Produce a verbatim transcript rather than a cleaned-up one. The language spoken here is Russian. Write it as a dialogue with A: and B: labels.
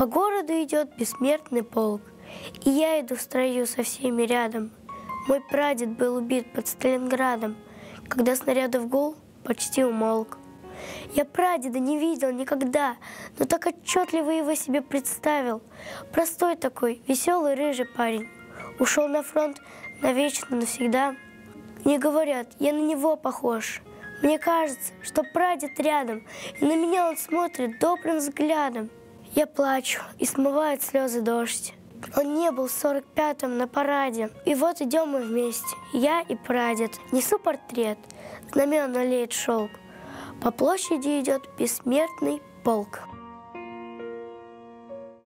A: По городу идет бессмертный полк, и я иду в строю со всеми рядом. Мой прадед был убит под Сталинградом, когда снарядов гул почти умолк. Я прадеда не видел никогда, но так отчетливо его себе представил. Простой такой, веселый рыжий парень. Ушел на фронт навечно, навсегда. Мне говорят, я на него похож. Мне кажется, что прадед рядом, и на меня он смотрит добрым взглядом. Я плачу, и смывает слезы дождь. Он не был в сорок пятом на параде. И вот идем мы вместе, я и прадед. Несу портрет, знамена леет шелк. По площади идет бессмертный полк.